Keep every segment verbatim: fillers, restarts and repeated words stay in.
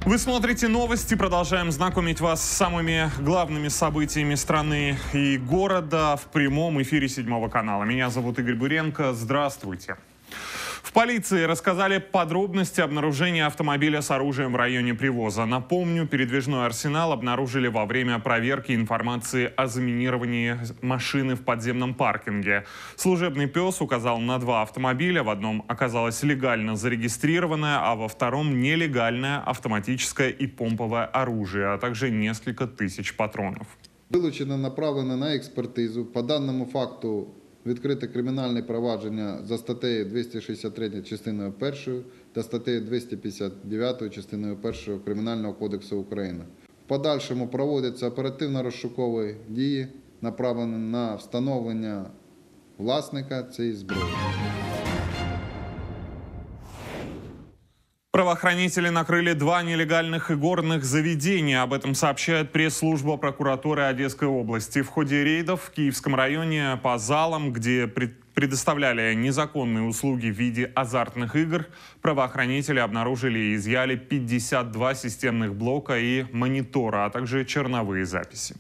Вы смотрите новости, продолжаем знакомить вас с самыми главными событиями страны и города в прямом эфире седьмого канала. Меня зовут Игорь Буренко. Здравствуйте. В полиции рассказали подробности обнаружения автомобиля с оружием в районе Привоза. Напомню, передвижной арсенал обнаружили во время проверки информации о заминировании машины в подземном паркинге. Служебный пес указал на два автомобиля. В одном оказалось легально зарегистрированное, а во втором нелегальное автоматическое и помповое оружие, а также несколько тысяч патронов. Вилучено, направлено на експертизу. По данному факту відкрите кримінальне провадження за статтею двісті шістдесят три частиною першою та статтею двісті п'ятдесят дев'ять частиною першою Кримінального кодексу України. В подальшому проводяться оперативно-розшукові дії, направлені на встановлення власника цієї зброї. Правоохранители накрыли два нелегальных игорных заведения. Об этом сообщает пресс-служба прокуратуры Одесской области. В ходе рейдов в Киевском районе по залам, где предоставляли незаконные услуги в виде азартных игр, правоохранители обнаружили и изъяли пятьдесят два системных блока и монитора, а также черновые записи.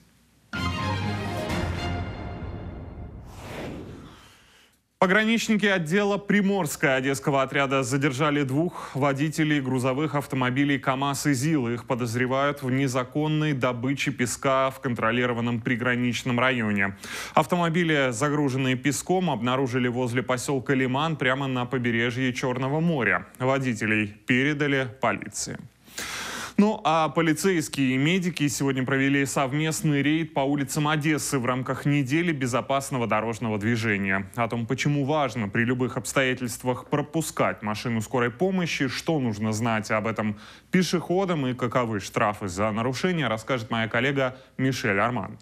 Пограничники отдела Приморская Одесского отряда задержали двух водителей грузовых автомобилей КАМАЗ и ЗИЛ. Их подозревают в незаконной добыче песка в контролированном приграничном районе. Автомобили, загруженные песком, обнаружили возле поселка Лиман прямо на побережье Черного моря. Водителей передали полиции. Ну а полицейские и медики сегодня провели совместный рейд по улицам Одессы в рамках недели безопасного дорожного движения. О том, почему важно при любых обстоятельствах пропускать машину скорой помощи, что нужно знать об этом пешеходам и каковы штрафы за нарушение, расскажет моя коллега Мишель Арманд.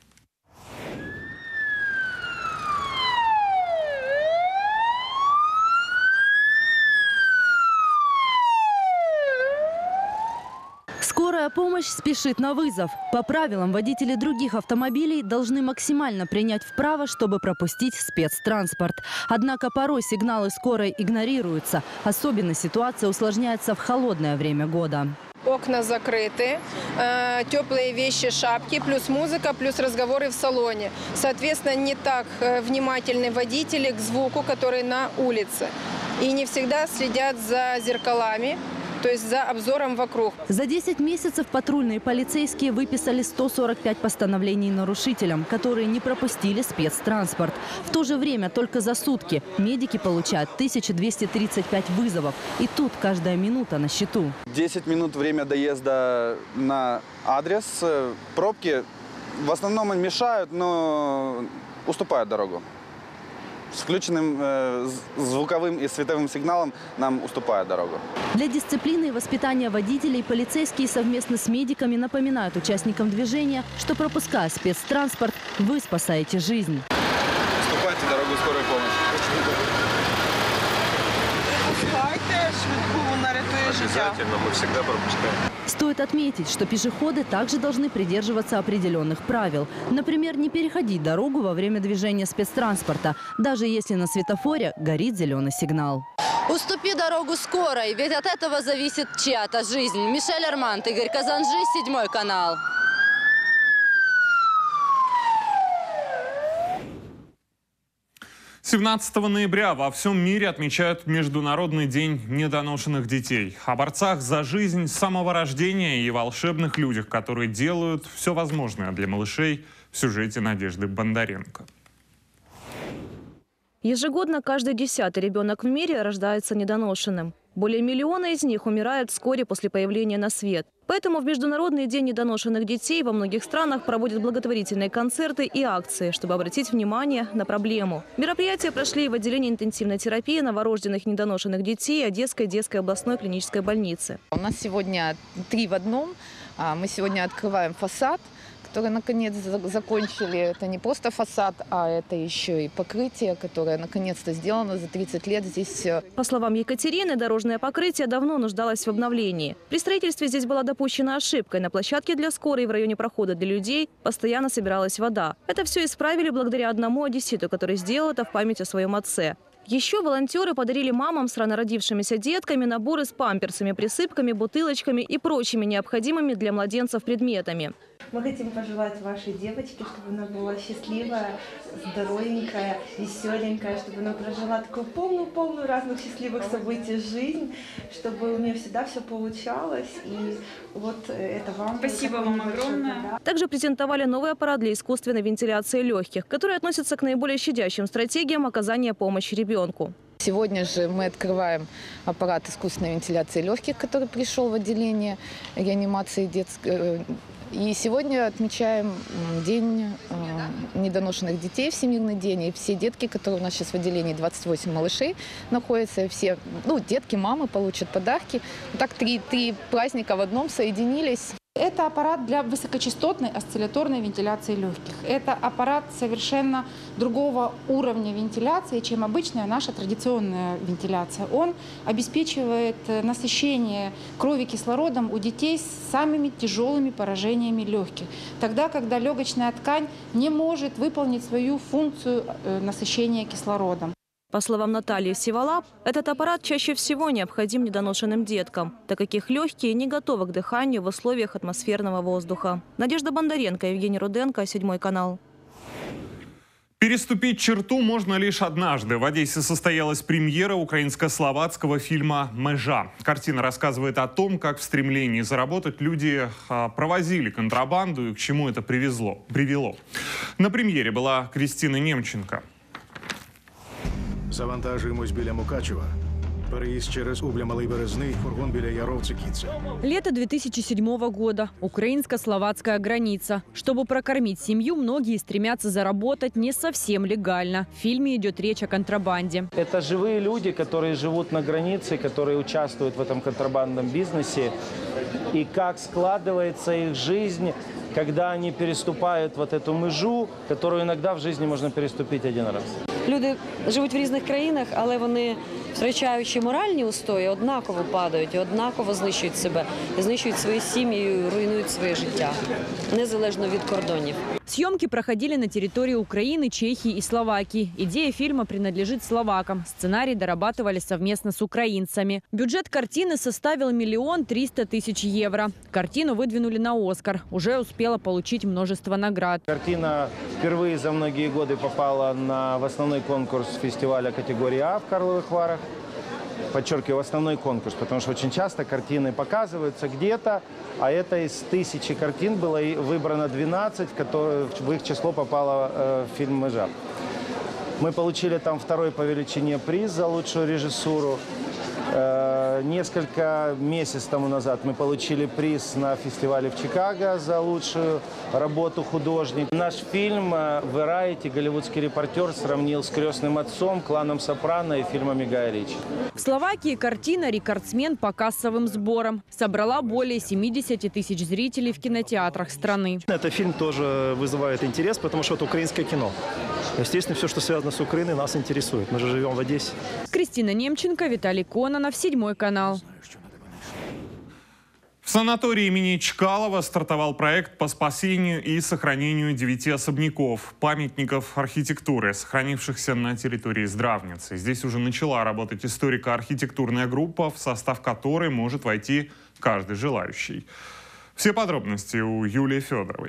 Скорая помощь спешит на вызов. По правилам, водители других автомобилей должны максимально принять вправо, чтобы пропустить спецтранспорт. Однако порой сигналы скорой игнорируются. Особенно ситуация усложняется в холодное время года. Окна закрыты, э, теплые вещи, шапки, плюс музыка, плюс разговоры в салоне. Соответственно, не так э, внимательны водители к звуку, который на улице. И не всегда следят за зеркалами, то есть за обзором вокруг. За десять месяцев патрульные полицейские выписали сто сорок пять постановлений нарушителям, которые не пропустили спецтранспорт. В то же время только за сутки медики получают тысячу двести тридцать пять вызовов. И тут каждая минута на счету. десять минут время доезда на адрес. Пробки в основном им мешают, но уступают дорогу. С включенным э, звуковым и световым сигналом нам уступает дорогу. Для дисциплины и воспитания водителей полицейские совместно с медиками напоминают участникам движения, что пропуская спецтранспорт, вы спасаете жизнь. Уступайте дорогу скорой помощи. Обязательно, мы всегда пропускаем. Стоит отметить, что пешеходы также должны придерживаться определенных правил. Например, не переходить дорогу во время движения спецтранспорта, даже если на светофоре горит зеленый сигнал. Уступи дорогу скорой, ведь от этого зависит чья-то жизнь. Мишель Арманд, Игорь Казанжи, седьмой канал. семнадцатого ноября во всем мире отмечают Международный день недоношенных детей. О борцах за жизнь с самого рождения и волшебных людях, которые делают все возможное для малышей, в сюжете Надежды Бондаренко. Ежегодно каждый десятый ребенок в мире рождается недоношенным. Более миллиона из них умирают вскоре после появления на свет. Поэтому в Международный день недоношенных детей во многих странах проводят благотворительные концерты и акции, чтобы обратить внимание на проблему. Мероприятия прошли в отделении интенсивной терапии новорожденных недоношенных детей Одесской детской областной клинической больницы. У нас сегодня три в одном. Мы сегодня открываем фасад, который наконец закончили. Это не просто фасад, а это еще и покрытие, которое наконец-то сделано за тридцать лет здесь. По словам Екатерины, дорожное покрытие давно нуждалось в обновлении. При строительстве здесь была допущена ошибка. На площадке для скорой в районе прохода для людей постоянно собиралась вода. Это все исправили благодаря одному одесситу, который сделал это в память о своем отце. Еще волонтеры подарили мамам с ранородившимися детками наборы с памперсами, присыпками, бутылочками и прочими необходимыми для младенцев предметами. Мы хотим пожелать вашей девочке, чтобы она была счастливая, здоровенькая, веселенькая, чтобы она прожила такую полную-полную разных счастливых событий жизнь, чтобы у нее всегда все получалось. И вот это вам. Спасибо вам огромное. Также презентовали новый аппарат для искусственной вентиляции легких, который относится к наиболее щадящим стратегиям оказания помощи ребенку. Сегодня же мы открываем аппарат искусственной вентиляции легких, который пришел в отделение реанимации детской. И сегодня отмечаем День э, недоношенных детей, Всемирный день. И все детки, которые у нас сейчас в отделении, двадцать восемь малышей находятся, все, ну, детки, мамы получат подарки. Вот так три, три праздника в одном соединились. Это аппарат для высокочастотной осцилляторной вентиляции легких. Это аппарат совершенно другого уровня вентиляции, чем обычная наша традиционная вентиляция. Он обеспечивает насыщение крови кислородом у детей с самыми тяжелыми поражениями легких. Тогда, когда легочная ткань не может выполнить свою функцию насыщения кислородом. По словам Натальи Сиволап, этот аппарат чаще всего необходим недоношенным деткам, так как их легкие не готовы к дыханию в условиях атмосферного воздуха. Надежда Бондаренко, Евгений Руденко, Седьмой канал. Переступить черту можно лишь однажды. В Одессе состоялась премьера украинско-словацкого фильма «Межа». Картина рассказывает о том, как в стремлении заработать люди провозили контрабанду и к чему это привезло, привело. На премьере была Кристина Немченко. Завантажуємось біля Мукачева. Переїзд через Убля-Малий Березний, фургон біля Яровцы-Кидзе. Лето две тысячи седьмого года. Украинско-словацкая граница. Чтобы прокормить семью, многие стремятся заработать не совсем легально. В фильме идет речь о контрабанде. Это живые люди, которые живут на границе, которые участвуют в этом контрабандном бизнесе. И как складывается их жизнь, когда они переступают вот эту межу, которую иногда в жизни можно переступить один раз. Люди живуть в різних країнах, але вони, втрачаючи моральні устої, однаково падають, і однаково знищують себе, знищують свої сім'ї, руйнують своє життя, незалежно від кордонів. Съемки проходили на территории Украины, Чехии и Словакии. Идея фильма принадлежит словакам. Сценарий дорабатывали совместно с украинцами. Бюджет картины составил миллион триста тысяч евро. Картину выдвинули на «Оскар». Уже успела получить множество наград. Картина впервые за многие годы попала на, в основной конкурс фестиваля категории А в Карловых Варах. Подчеркиваю, основной конкурс, потому что очень часто картины показываются где-то, а это из тысячи картин было выбрано двенадцать, которые в их число попало э, фильм «Межа». Мы получили там второй по величине приз за лучшую режиссуру. Э, несколько месяцев тому назад мы получили приз на фестивале в Чикаго за лучшую работу художника. Наш фильм Variety, голливудский репортер, сравнил с «Крестным отцом», «Кланом Сопрано» и фильмами Гая Ричи. В Словакии картина «Рекордсмен» по кассовым сборам. Собрала более семидесяти тысяч зрителей в кинотеатрах страны. Этот фильм тоже вызывает интерес, потому что это украинское кино. Естественно, все, что связано с Украиной, нас интересует. Мы же живем в Одессе. Кристина Немченко, Виталий Кононов, Седьмой канал. В санатории имени Чкалова стартовал проект по спасению и сохранению девяти особняков, памятников архитектуры, сохранившихся на территории Здравницы. Здесь уже начала работать историко-архитектурная группа, в состав которой может войти каждый желающий. Все подробности у Юлии Федоровой.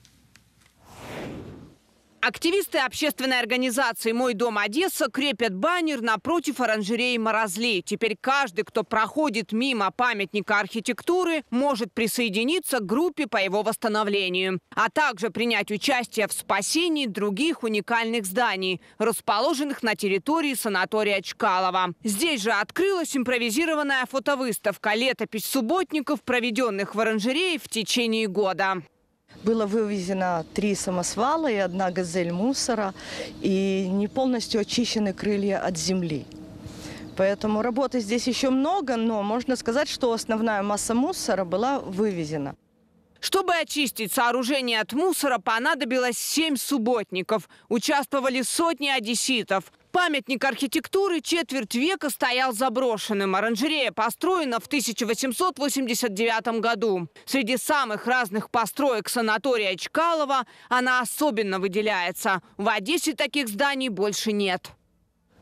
Активисты общественной организации «Мой дом Одесса» крепят баннер напротив оранжереи Морозлей. Теперь каждый, кто проходит мимо памятника архитектуры, может присоединиться к группе по его восстановлению, а также принять участие в спасении других уникальных зданий, расположенных на территории санатория Чкалова. Здесь же открылась импровизированная фотовыставка «Летопись субботников, проведенных в оранжерее в течение года». Было вывезено три самосвала и одна газель мусора, и не полностью очищены крылья от земли. Поэтому работы здесь еще много, но можно сказать, что основная масса мусора была вывезена. Чтобы очистить сооружение от мусора, понадобилось семь субботников. Участвовали сотни одесситов. Памятник архитектуры четверть века стоял заброшенным. Оранжерея построена в тысяча восемьсот восемьдесят девятом году. Среди самых разных построек санатория Чкалова она особенно выделяется. В Одессе таких зданий больше нет.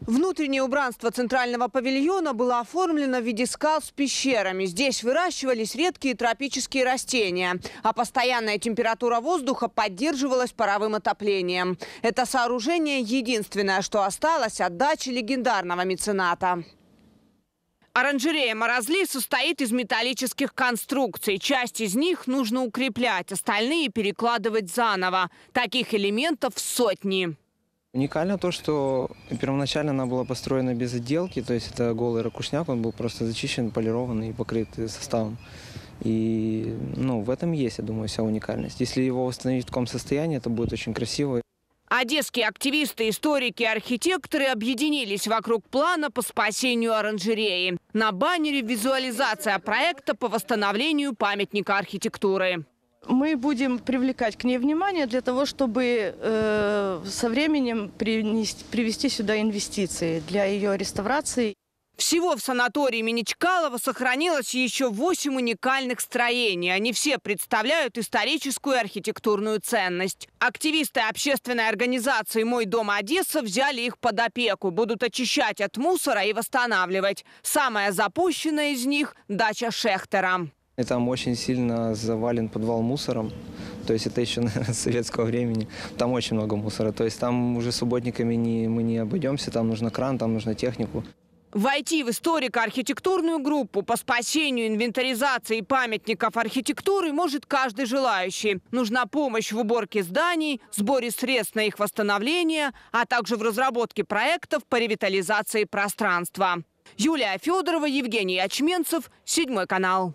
Внутреннее убранство центрального павильона было оформлено в виде скал с пещерами. Здесь выращивались редкие тропические растения, а постоянная температура воздуха поддерживалась паровым отоплением. Это сооружение единственное, что осталось от дачи легендарного мецената. Оранжерея Морозли состоит из металлических конструкций. Часть из них нужно укреплять, остальные перекладывать заново. Таких элементов сотни. Уникально то, что первоначально она была построена без отделки, то есть это голый ракушняк, он был просто зачищен, полирован и покрыт составом. И ну, в этом есть, я думаю, вся уникальность. Если его восстановить в таком состоянии, это будет очень красиво. Одесские активисты, историки и архитекторы объединились вокруг плана по спасению оранжереи. На баннере визуализация проекта по восстановлению памятника архитектуры. Мы будем привлекать к ней внимание для того, чтобы э, со временем принести, привести сюда инвестиции для ее реставрации. Всего в санатории имени Чкалова сохранилось еще восемь уникальных строений. Они все представляют историческую и архитектурную ценность. Активисты общественной организации «Мой дом Одесса» взяли их под опеку. Будут очищать от мусора и восстанавливать. Самая запущенная из них – дача Шехтера. И там очень сильно завален подвал мусором. То есть это еще, наверное, с советского времени. Там очень много мусора. То есть там уже субботниками не, мы не обойдемся. Там нужно кран, там нужно технику. Войти в историко-архитектурную группу по спасению инвентаризации памятников архитектуры может каждый желающий. Нужна помощь в уборке зданий, сборе средств на их восстановление, а также в разработке проектов по ревитализации пространства. Юлия Федорова, Евгений Ячменцев, Седьмой канал.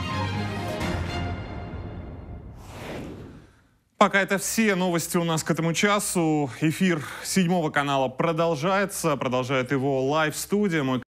Пока это все новости у нас к этому часу. Эфир Седьмого канала продолжается. Продолжает его лайв-студия. Мой